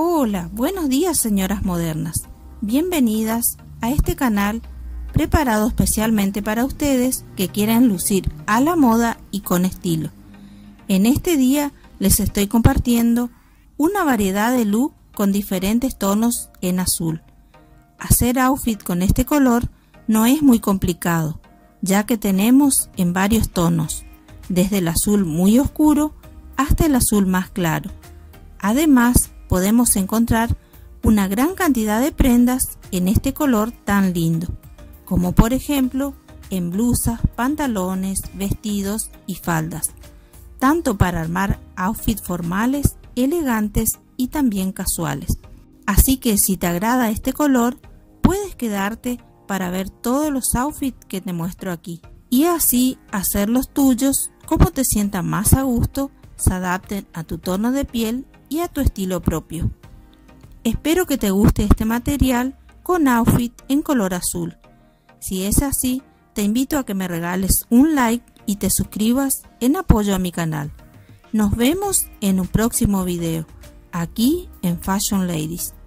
Hola, buenos días señoras modernas. Bienvenidas a este canal preparado especialmente para ustedes que quieran lucir a la moda y con estilo. En este día les estoy compartiendo una variedad de look con diferentes tonos en azul. Hacer outfit con este color no es muy complicado, ya que tenemos en varios tonos, desde el azul muy oscuro hasta el azul más claro. Además, podemos encontrar una gran cantidad de prendas en este color tan lindo, como por ejemplo en blusas, pantalones, vestidos y faldas, tanto para armar outfits formales, elegantes y también casuales. Así que si te agrada este color, puedes quedarte para ver todos los outfits que te muestro aquí y así hacer los tuyos como te sientas más a gusto, se adapten a tu tono de piel y a tu estilo propio. Espero que te guste este material con outfit en color azul. Si es así, te invito a que me regales un like y te suscribas en apoyo a mi canal. Nos vemos en un próximo video, aquí en Fashion Ladies.